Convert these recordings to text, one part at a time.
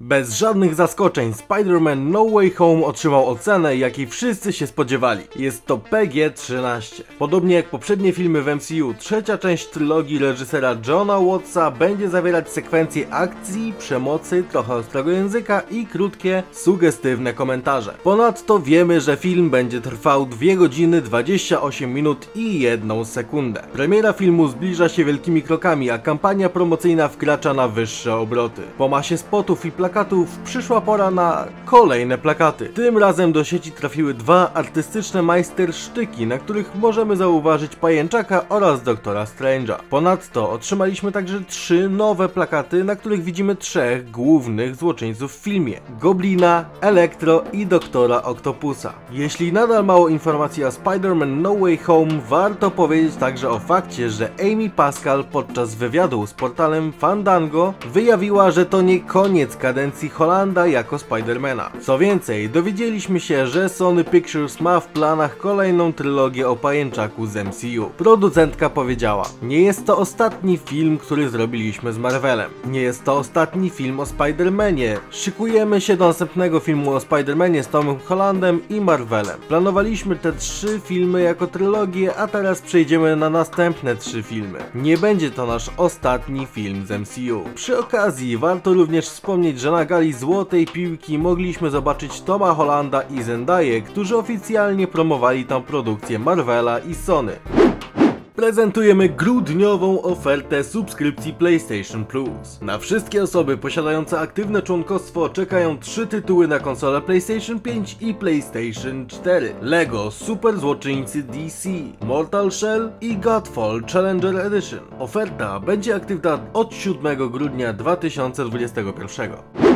Bez żadnych zaskoczeń Spider-Man No Way Home otrzymał ocenę, jakiej wszyscy się spodziewali. Jest to PG-13. Podobnie jak poprzednie filmy w MCU, trzecia część trylogii reżysera Johna Wattsa będzie zawierać sekwencje akcji, przemocy, trochę ostrego języka i krótkie, sugestywne komentarze. Ponadto wiemy, że film będzie trwał 2 godziny 28 minut i 1 sekundę. Premiera filmu zbliża się wielkimi krokami, a kampania promocyjna wkracza na wyższe obroty. Po masie spotów i plakatów przyszła pora na kolejne plakaty. Tym razem do sieci trafiły 2 artystyczne majstersztyki, na których możemy zauważyć Pajęczaka oraz Doktora Strange'a. Ponadto otrzymaliśmy także 3 nowe plakaty, na których widzimy 3 głównych złoczyńców w filmie: Goblina, Elektro i Doktora Octopusa. Jeśli nadal mało informacji o Spider-Man No Way Home, warto powiedzieć także o fakcie, że Amy Pascal podczas wywiadu z portalem Fandango wyjawiła, że to nie koniec kadencji Hollanda jako Spider-Mana. Co więcej, dowiedzieliśmy się, że Sony Pictures ma w planach kolejną trylogię o Pajęczaku z MCU. Producentka powiedziała: nie jest to ostatni film, który zrobiliśmy z Marvelem. Nie jest to ostatni film o Spider-Manie. Szykujemy się do następnego filmu o Spider-Manie z Tomem Hollandem i Marvelem. Planowaliśmy te 3 filmy jako trylogię, a teraz przejdziemy na następne 3 filmy. Nie będzie to nasz ostatni film z MCU. Przy okazji warto również wspomnieć, że na gali Złotej Piłki mogliśmy zobaczyć Toma Hollanda i Zendaję, którzy oficjalnie promowali tam produkcję Marvela i Sony. Prezentujemy grudniową ofertę subskrypcji PlayStation Plus. Na wszystkie osoby posiadające aktywne członkostwo czekają 3 tytuły na konsolę PlayStation 5 i PlayStation 4. Lego Super Złoczyńcy DC, Mortal Shell i Godfall Challenger Edition. Oferta będzie aktywna od 7 grudnia 2021.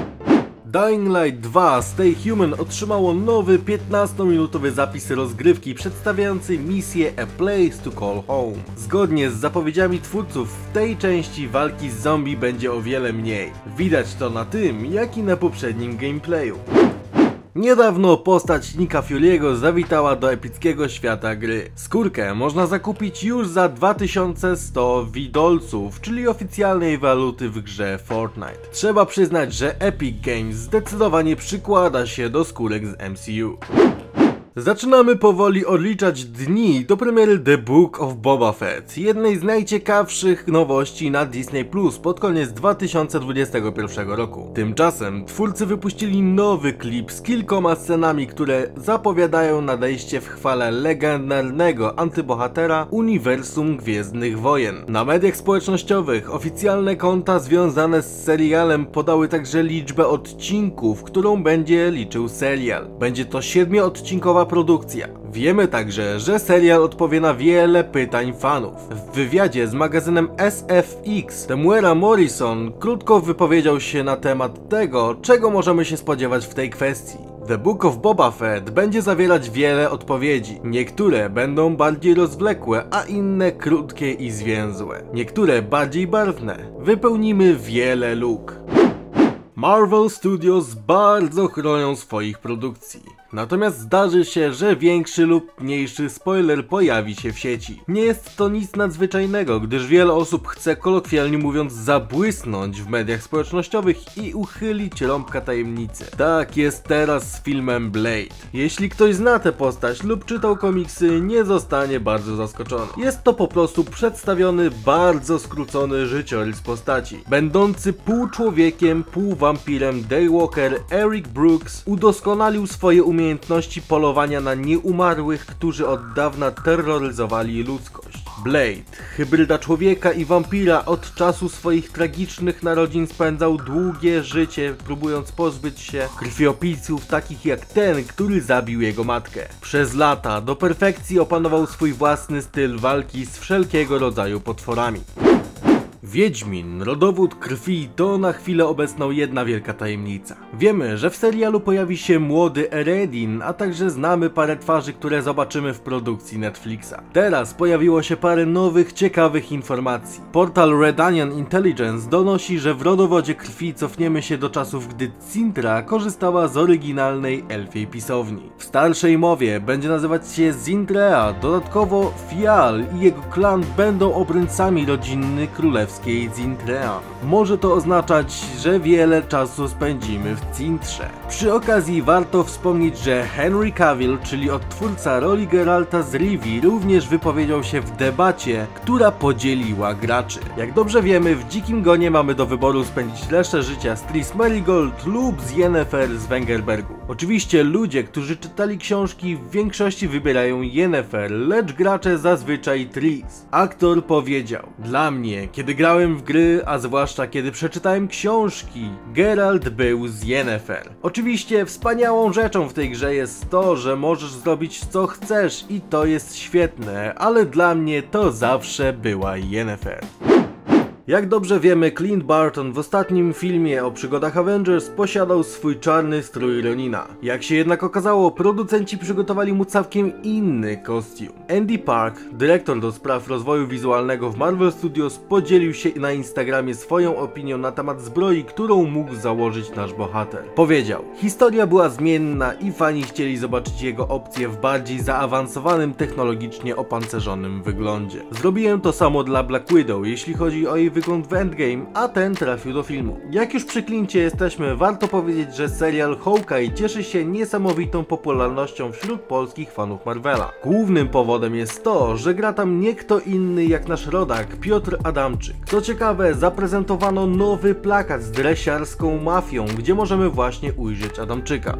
Dying Light 2 Stay Human otrzymało nowy 15-minutowy zapis rozgrywki przedstawiający misję A Place to Call Home. Zgodnie z zapowiedziami twórców, w tej części walki z zombie będzie o wiele mniej. Widać to na tym, jak i na poprzednim gameplayu. Niedawno postać Nicka Fury'ego zawitała do epickiego świata gry. Skórkę można zakupić już za 2100 widolców, czyli oficjalnej waluty w grze Fortnite. Trzeba przyznać, że Epic Games zdecydowanie przykłada się do skórek z MCU. Zaczynamy powoli odliczać dni do premiery The Book of Boba Fett, jednej z najciekawszych nowości na Disney Plus pod koniec 2021 roku. Tymczasem twórcy wypuścili nowy klip z kilkoma scenami, które zapowiadają nadejście w chwale legendarnego antybohatera uniwersum Gwiezdnych Wojen. Na mediach społecznościowych oficjalne konta związane z serialem podały także liczbę odcinków, którą będzie liczył serial. Będzie to 7-odcinkowa produkcja. Wiemy także, że serial odpowie na wiele pytań fanów. W wywiadzie z magazynem SFX Temuera Morrison krótko wypowiedział się na temat tego, czego możemy się spodziewać w tej kwestii. The Book of Boba Fett będzie zawierać wiele odpowiedzi. Niektóre będą bardziej rozwlekłe, a inne krótkie i zwięzłe. Niektóre bardziej barwne. Wypełnimy wiele luk. Marvel Studios bardzo chronią swoich produkcji. Natomiast zdarzy się, że większy lub mniejszy spoiler pojawi się w sieci. Nie jest to nic nadzwyczajnego, gdyż wiele osób chce, kolokwialnie mówiąc, zabłysnąć w mediach społecznościowych i uchylić rąbka tajemnicy. Tak jest teraz z filmem Blade. Jeśli ktoś zna tę postać lub czytał komiksy, nie zostanie bardzo zaskoczony. Jest to po prostu przedstawiony bardzo skrócony życiorys postaci. Będący pół człowiekiem, pół wampirem Daywalker Eric Brooks udoskonalił swoje umiejętności polowania na nieumarłych, którzy od dawna terroryzowali ludzkość. Blade, hybryda człowieka i wampira, od czasu swoich tragicznych narodzin spędzał długie życie, próbując pozbyć się krwiopijców takich jak ten, który zabił jego matkę. Przez lata do perfekcji opanował swój własny styl walki z wszelkiego rodzaju potworami. Wiedźmin, rodowód krwi to na chwilę obecną jedna wielka tajemnica. Wiemy, że w serialu pojawi się młody Eredin, a także znamy parę twarzy, które zobaczymy w produkcji Netflixa. Teraz pojawiło się parę nowych, ciekawych informacji. Portal Redanian Intelligence donosi, że w rodowodzie krwi cofniemy się do czasów, gdy Cintra korzystała z oryginalnej elfiej pisowni. W starszej mowie będzie nazywać się Zintrea, dodatkowo Fial i jego klan będą obrońcami rodziny królewskiej królewskiej Zintrean. Może to oznaczać, że wiele czasu spędzimy w Cintrze. Przy okazji warto wspomnieć, że Henry Cavill, czyli odtwórca roli Geralta z Rivii, również wypowiedział się w debacie, która podzieliła graczy. Jak dobrze wiemy, w Dzikim Gonie mamy do wyboru spędzić resztę życia z Triss Merigold lub z Yennefer z Wengerbergu. Oczywiście ludzie, którzy czytali książki, w większości wybierają Yennefer, lecz gracze zazwyczaj Triss. Aktor powiedział: dla mnie, kiedy grałem w gry, a zwłaszcza kiedy przeczytałem książki, Geralt był z Yennefer. Oczywiście wspaniałą rzeczą w tej grze jest to, że możesz zrobić co chcesz i to jest świetne, ale dla mnie to zawsze była Yennefer. Jak dobrze wiemy, Clint Barton w ostatnim filmie o przygodach Avengers posiadał swój czarny strój Ronina. Jak się jednak okazało, producenci przygotowali mu całkiem inny kostium. Andy Park, dyrektor do spraw rozwoju wizualnego w Marvel Studios, podzielił się na Instagramie swoją opinią na temat zbroi, którą mógł założyć nasz bohater. Powiedział: historia była zmienna i fani chcieli zobaczyć jego opcje w bardziej zaawansowanym, technologicznie opancerzonym wyglądzie. Zrobiłem to samo dla Black Widow, jeśli chodzi o jej wygląd w Endgame, a ten trafił do filmu. Jak już przy Clincie jesteśmy, warto powiedzieć, że serial Hawkeye cieszy się niesamowitą popularnością wśród polskich fanów Marvela. Głównym powodem jest to, że gra tam nie kto inny jak nasz rodak Piotr Adamczyk. Co ciekawe, zaprezentowano nowy plakat z dresiarską mafią, gdzie możemy właśnie ujrzeć Adamczyka.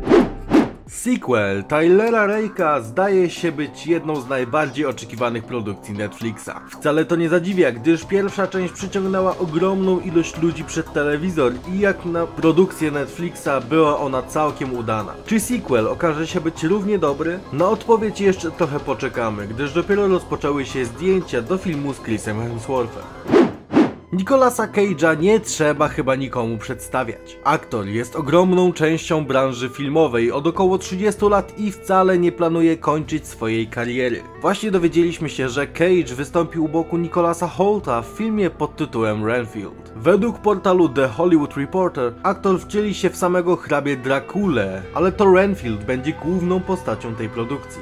Sequel Tylera Rake'a zdaje się być jedną z najbardziej oczekiwanych produkcji Netflixa. Wcale to nie zadziwia, gdyż pierwsza część przyciągnęła ogromną ilość ludzi przed telewizor i jak na produkcję Netflixa była ona całkiem udana. Czy sequel okaże się być równie dobry? Na odpowiedź jeszcze trochę poczekamy, gdyż dopiero rozpoczęły się zdjęcia do filmu z Chrisem Hemsworthem. Nicolasa Cage'a nie trzeba chyba nikomu przedstawiać. Aktor jest ogromną częścią branży filmowej od około 30 lat i wcale nie planuje kończyć swojej kariery. Właśnie dowiedzieliśmy się, że Cage wystąpił u boku Nicolasa Holta w filmie pod tytułem Renfield. Według portalu The Hollywood Reporter aktor wcieli się w samego hrabie Draculę, ale to Renfield będzie główną postacią tej produkcji.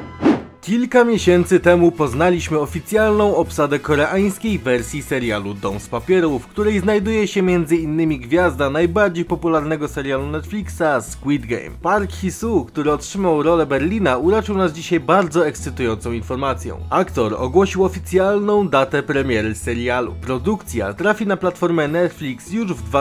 Kilka miesięcy temu poznaliśmy oficjalną obsadę koreańskiej wersji serialu Dom z papieru, w której znajduje się m.in. gwiazda najbardziej popularnego serialu Netflixa Squid Game. Park Hee-soo, który otrzymał rolę Berlina, uraczył nas dzisiaj bardzo ekscytującą informacją. Aktor ogłosił oficjalną datę premiery serialu. Produkcja trafi na platformę Netflix już w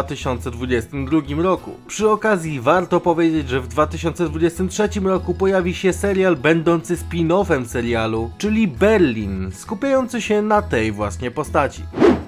2022 roku. Przy okazji warto powiedzieć, że w 2023 roku pojawi się serial będący spin-offem serialu, czyli Berlin, skupiający się na tej właśnie postaci.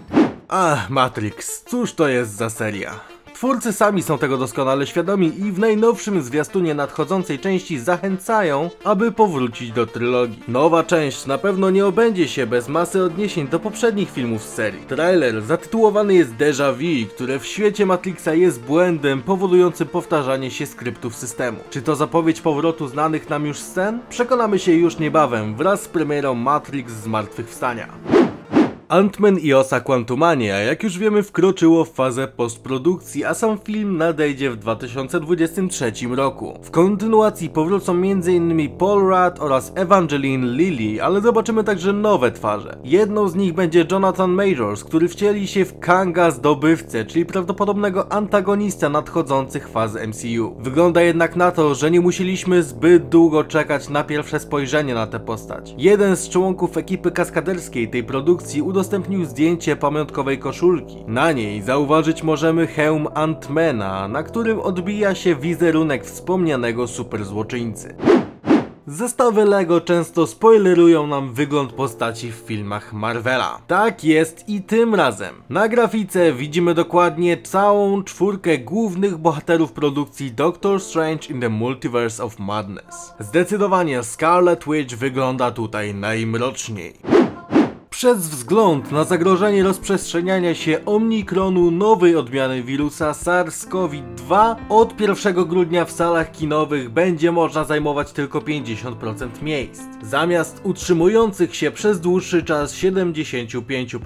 Matrix, cóż to jest za seria? Twórcy sami są tego doskonale świadomi i w najnowszym zwiastunie nadchodzącej części zachęcają, aby powrócić do trylogii. Nowa część na pewno nie obędzie się bez masy odniesień do poprzednich filmów z serii. Trailer zatytułowany jest Déjà Vu, które w świecie Matrixa jest błędem powodującym powtarzanie się skryptów systemu. Czy to zapowiedź powrotu znanych nam już scen? Przekonamy się już niebawem wraz z premierą Matrix Zmartwychwstania. Ant-Man i Osa Quantumania, jak już wiemy, wkroczyło w fazę postprodukcji, a sam film nadejdzie w 2023 roku. W kontynuacji powrócą m.in. Paul Rudd oraz Evangeline Lilly, ale zobaczymy także nowe twarze. Jedną z nich będzie Jonathan Majors, który wcieli się w Kanga Zdobywcę, czyli prawdopodobnego antagonista nadchodzących faz MCU. Wygląda jednak na to, że nie musieliśmy zbyt długo czekać na pierwsze spojrzenie na tę postać. Jeden z członków ekipy kaskaderskiej tej produkcji udostępnił zdjęcie pamiątkowej koszulki. Na niej zauważyć możemy hełm Ant-Mana, na którym odbija się wizerunek wspomnianego superzłoczyńcy. Zestawy LEGO często spoilerują nam wygląd postaci w filmach Marvela. Tak jest i tym razem. Na grafice widzimy dokładnie całą czwórkę głównych bohaterów produkcji Doctor Strange in the Multiverse of Madness. Zdecydowanie Scarlet Witch wygląda tutaj najmroczniej. Przez wzgląd na zagrożenie rozprzestrzeniania się Omnikronu, nowej odmiany wirusa SARS-CoV-2, od 1 grudnia w salach kinowych będzie można zajmować tylko 50% miejsc, zamiast utrzymujących się przez dłuższy czas 75%.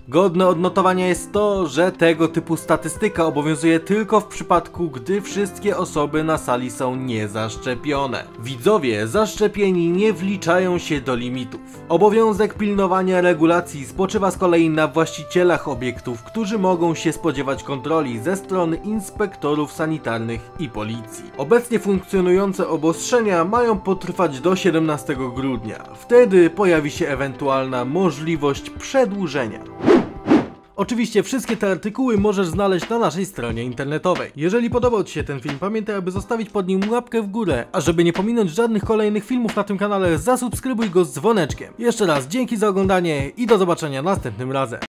Godne odnotowania jest to, że tego typu statystyka obowiązuje tylko w przypadku, gdy wszystkie osoby na sali są niezaszczepione. Widzowie zaszczepieni nie wliczają się do limitów. Obowiązek pilnowania regulacji spoczywa z kolei na właścicielach obiektów, którzy mogą się spodziewać kontroli ze strony inspektorów sanitarnych i policji. Obecnie funkcjonujące obostrzenia mają potrwać do 17 grudnia. Wtedy pojawi się ewentualna możliwość przedłużenia. Oczywiście wszystkie te artykuły możesz znaleźć na naszej stronie internetowej. Jeżeli podobał Ci się ten film, pamiętaj, aby zostawić pod nim łapkę w górę, a żeby nie pominąć żadnych kolejnych filmów na tym kanale, zasubskrybuj go z dzwoneczkiem. Jeszcze raz dzięki za oglądanie i do zobaczenia następnym razem.